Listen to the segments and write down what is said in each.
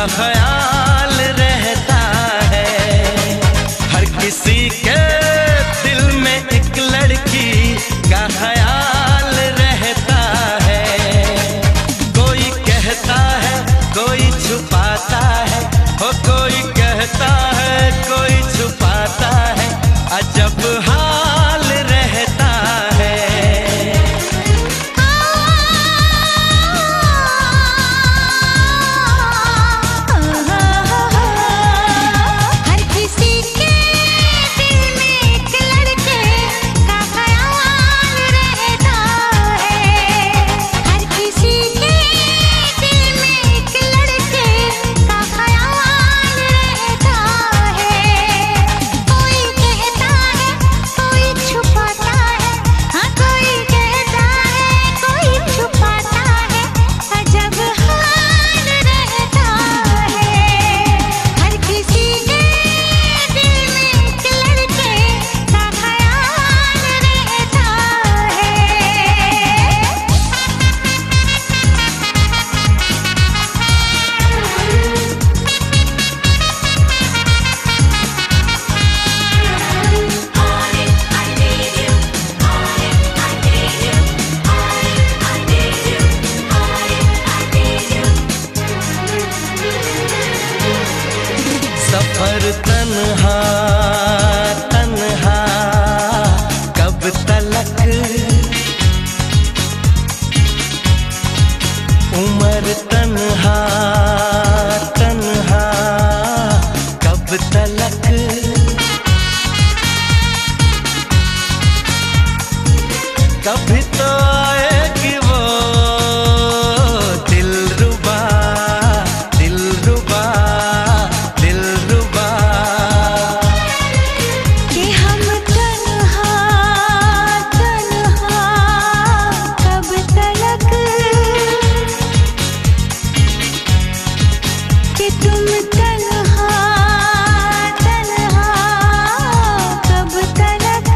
ख्याल रहता है। हर किसी के दिल में एक लड़की का ख्याल रहता है। कोई कहता है, कोई छुपाता है, हो कोई कहता है, कोई छुपाता है, अजब हाल रहता है। हर किसी के दिल में एक लड़के का ख्याल रहता है। हर किसी के दिल में एक लड़के का ख्याल रहता है। कोई कहता है, कोई छुपाता है, हाँ कोई कहता है, कोई छुपाता है, अजब हाल रहता है। हर किसी के दिल में एक लड़के का ख्याल रहता है। सफर तन्हा तन्हा कब तलक, उम्र तन्हा तन्हा कब तलक। कभी तो आएगी वो दिलरुबा दिलरुबा दिलरुबा। कि हम तन्हा तन्हा कब तलक, कि तुम तन्हा तन्हा कब तलक।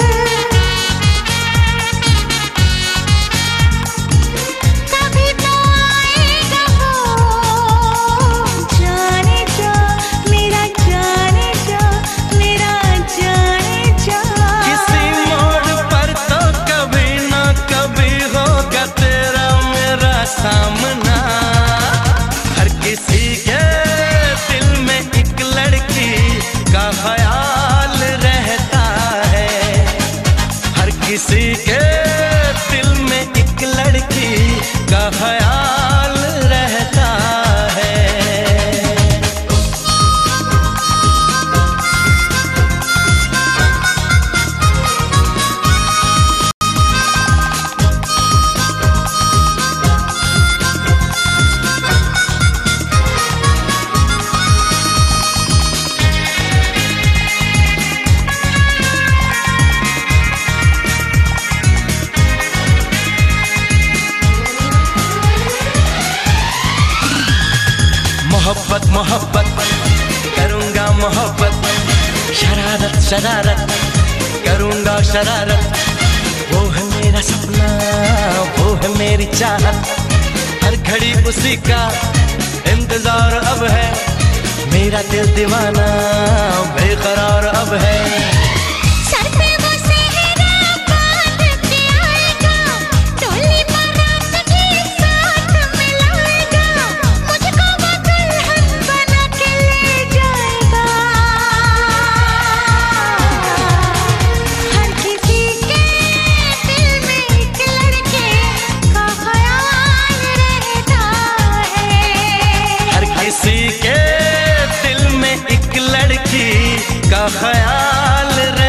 कभी तो आएगा वो जाने जा, मेरा जाने जा, मेरा जाने जा। किसी मोड़ पर तो कभी ना कभी होगा तेरा मेरा सामना। हर किसी के दिल में एक लड़की का ख्याल रहता है। हर किसी के दिल में एक लड़की का ख्याल रहता है। मोहब्बत मोहब्बत करूँगा मोहब्बत, शरारत शरारत करूँगा शरारत। वो है मेरा सपना, वो है मेरी चाहत, हर घड़ी उसी का इंतजार अब है। मेरा दिल दीवाना बेकरार अब है। सर पे वो सेहरा बांध के आएगा, डोली बारात के साथ मिलाएगा, मुझको वो दुल्हन बना के ले जाएगा। हर किसी के दिल में एक लड़के का ख्याल रहता है। हर किसी के दिल में एक लड़की का ख्याल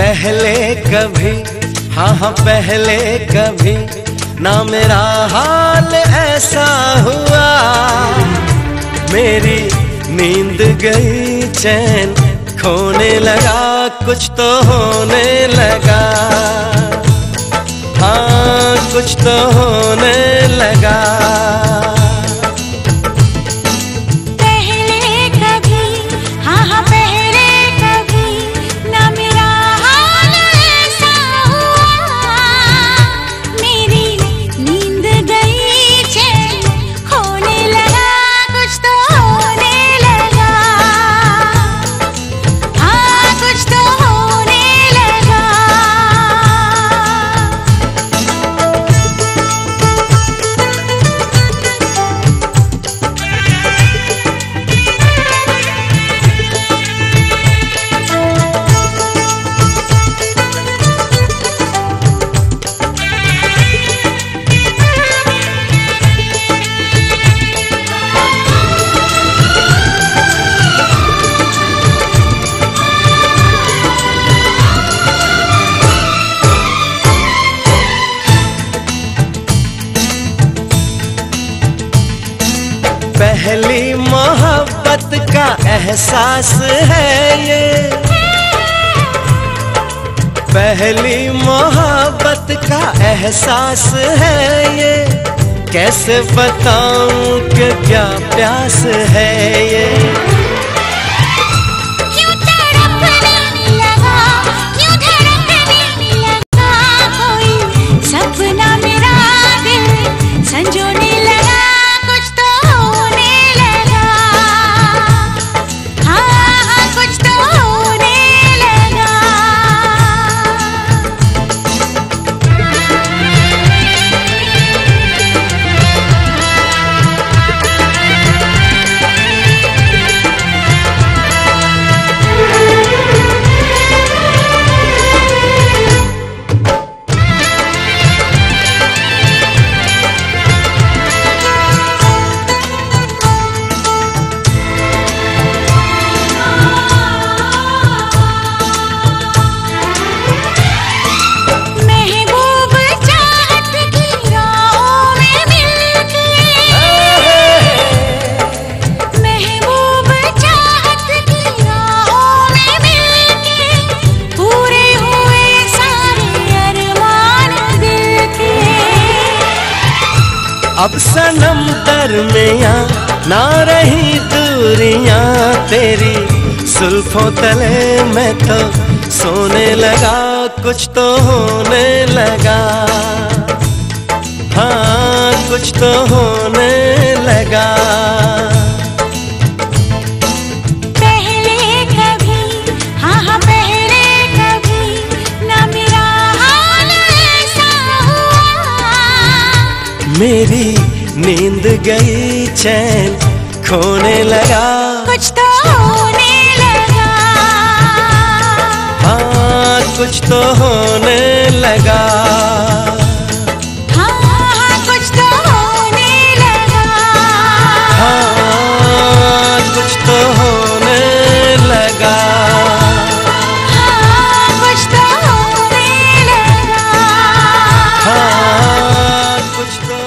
पहले कभी, हाँ हाँ पहले कभी ना मेरा हाल ऐसा हुआ। मेरी नींद गई, चैन खोने लगा, कुछ तो होने लगा। हाँ कुछ तो होने लगा। पहले कभी, हाँ हाँ पहले कभी ना मेरा हाल ऐसा हुआ। मेरी नींद गई, चैन खोने लगा, कुछ तो होने लगा। हाँ कुछ तो होने लगा। पहली मोहब्बत का एहसास है ये, पहली मोहब्बत का एहसास है ये। कैसे बताऊं कि क्या प्यास है ये। क्यों तड़पने लगा, क्यों धड़कने लगा, कोई सपना मेरा दिल संजोने लगा, कुछ तो होने लगा। हाँ हाँ कुछ तो होने लगा। महबूब चाहत की राहों में मिलके, महबूब चाहत की राहों में मिलके, पूरे हुए सारे अरमान दिल के। अब सनम दरमियां ना रही दूरियां, तेरी जुल्फों तले मैं तो सोने लगा, कुछ तो होने लगा। हाँ कुछ तो होने लगा। पहले कभी, हाँ हाँ पहले कभी ना मेरा हाल ऐसा हुआ। मेरी नींद गई, चैन खोने लगा, कुछ तो होने लगा। हाँ कुछ तो होने लगा। हाँ हाँ कुछ तो होने लगा। हाँ कुछ तो होने लगा। हाँ कुछ तो होने लगा। हाँ कुछ तो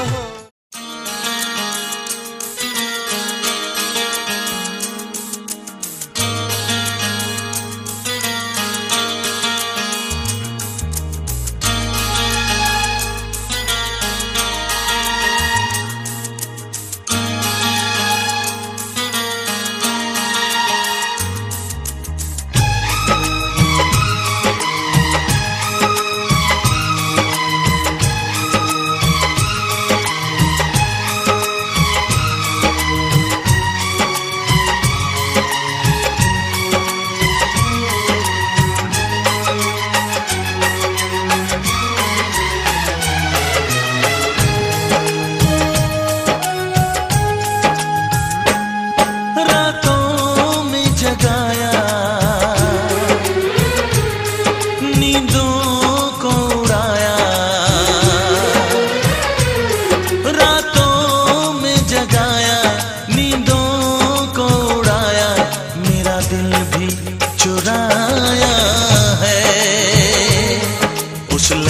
दिल भी चुराया है।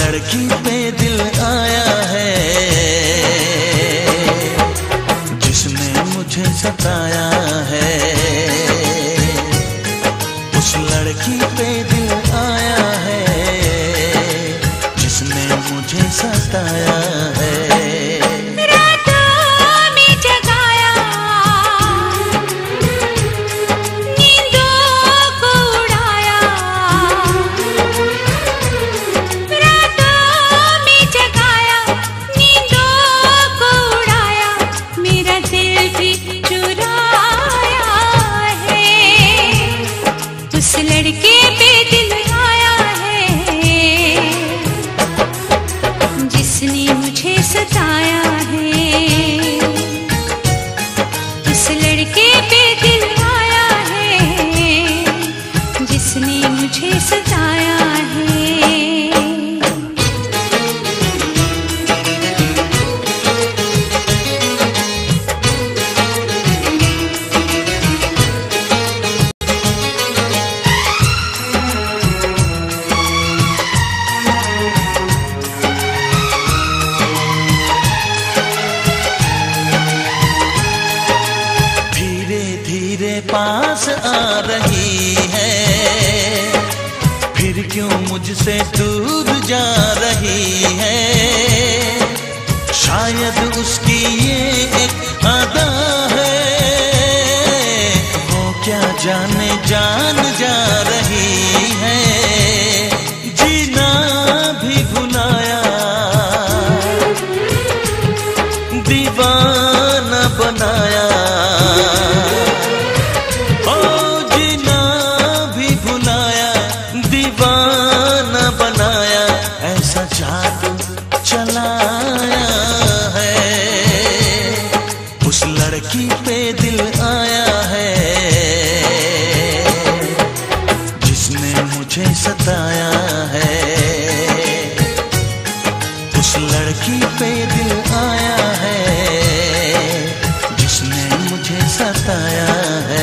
लड़की पे दिल आया है जिसने मुझे सताया है। उस लड़की पे दिल आया है जिसने मुझे सताया है। लड़के पे दिल आया है जिसने मुझे सताया है। उस लड़के पे दिल आया है जिसने मुझे सताया है। पास आ रही है फिर क्यों मुझसे दूर जा रही है। शायद उसकी ये एक अदा है वो क्या जाने जान जा रही है। जीना भी भुलाया दीवाना बनाया जादू चलाया है। उस लड़की पे दिल आया है जिसने मुझे सताया है। उस लड़की पे दिल आया है जिसने मुझे सताया है।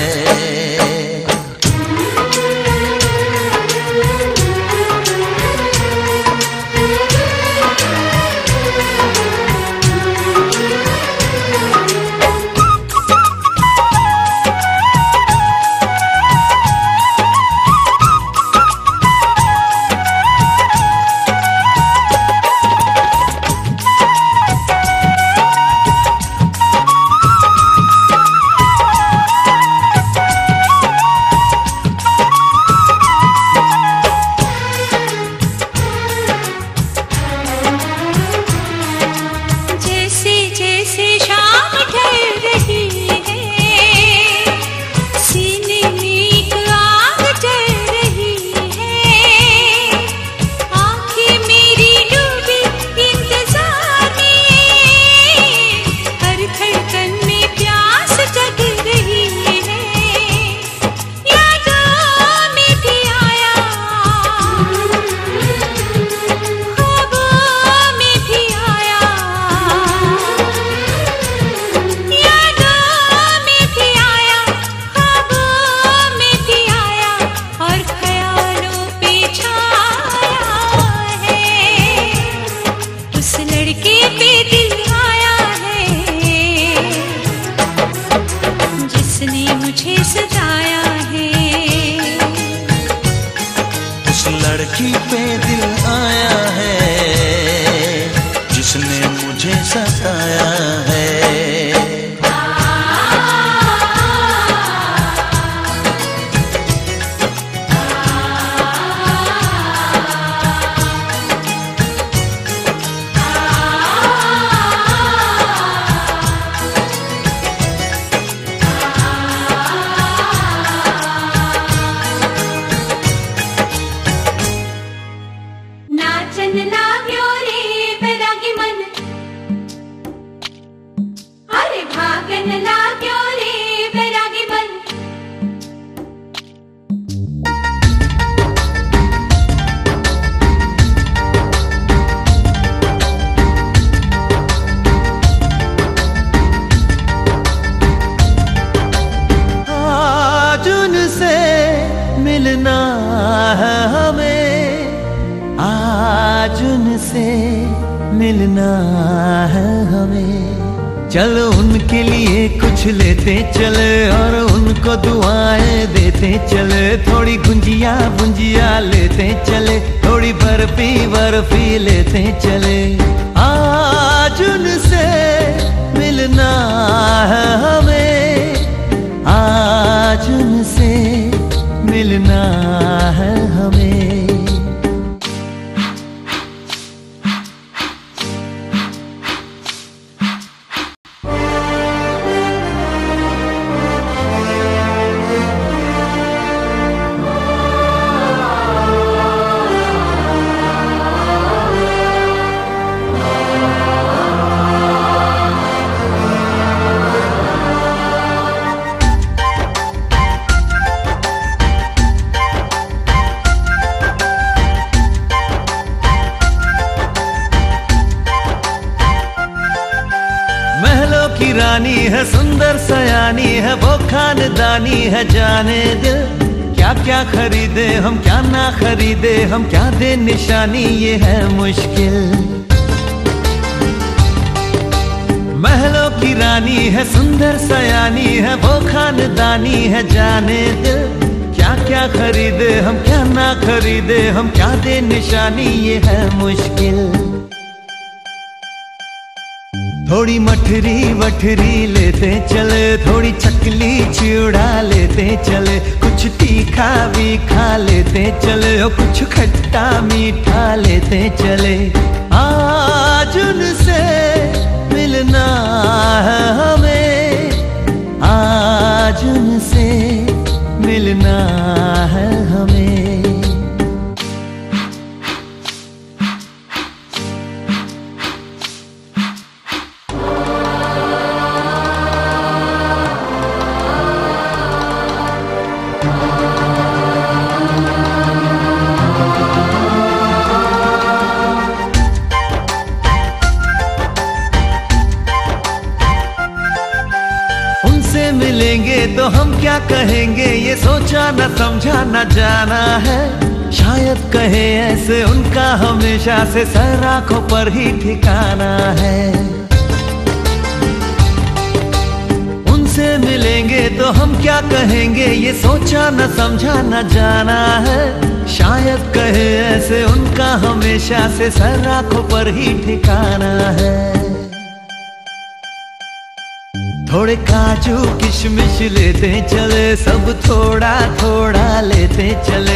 लड़की पे दिल आया है जिसने मुझे सताया है। मिलना है हमें आज से मिलना है हमें। चलो उनके लिए कुछ लेते चले और उनको दुआएं देते चले। थोड़ी गुंजिया गुंजिया लेते चले, थोड़ी बर्फी बर्फी लेते चले। आज उनसे मिलना है हमें, आज उनसे मिलना है हमें। महलों की रानी है, सुंदर सयानी है, वो खानदानी है जाने दिल। क्या क्या खरीदे हम, क्या ना खरीदे हम, क्या दे निशानी, ये है मुश्किल। महलों की रानी है, सुंदर सयानी है, वो खानदानी है जाने दिल। क्या क्या खरीदे हम, क्या ना खरीदे हम, क्या दे निशानी, ये है मुश्किल। थोड़ी मठरी वठरी लेते चले, थोड़ी चकली चिड़ा लेते चले। कुछ तीखा भी खा लेते चले और कुछ खट्टा मीठा लेते चले। आज उनसे मिलना है हमें, आज उनसे मिलना है हमें। उनसे मिलेंगे तो हम क्या कहेंगे, ये सोचा न समझा न जाना है। शायद कहे ऐसे उनका हमेशा से सर आंखों पर ही ठिकाना है। उनसे मिलेंगे तो हम क्या कहेंगे, ये सोचा न समझा न जाना है। शायद कहे ऐसे उनका हमेशा से सर आंखों पर ही ठिकाना है। थोड़े काजू किशमिश लेते चले, सब थोड़ा थोड़ा लेते चले।